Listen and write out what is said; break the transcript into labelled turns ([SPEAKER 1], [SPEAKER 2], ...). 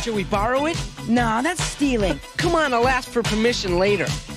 [SPEAKER 1] Should we borrow it?
[SPEAKER 2] Nah, that's stealing.
[SPEAKER 1] Come on, I'll ask for permission later.